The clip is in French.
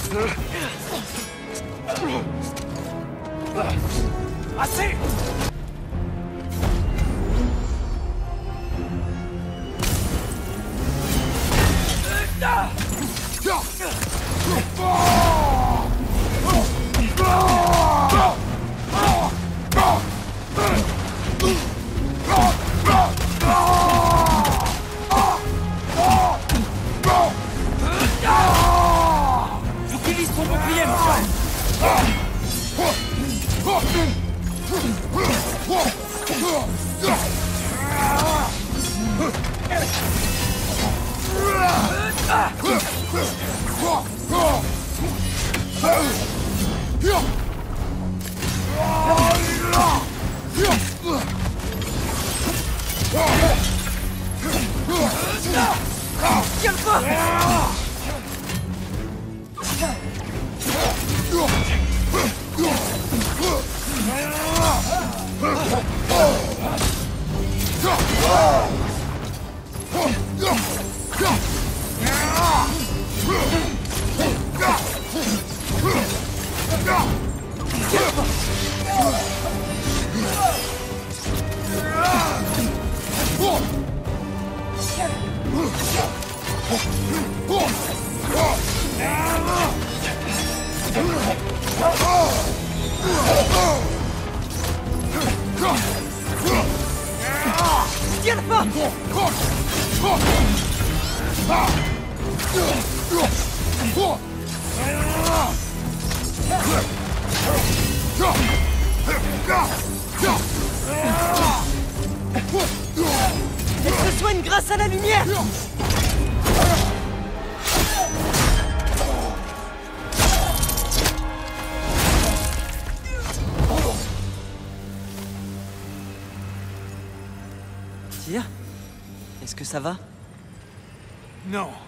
Assez! Utilise ton bouclier, mon frère. Tiens le feu! Tiens le feu! Elle se soigne grâce à la lumière! Tire? Est-ce que ça va? Non.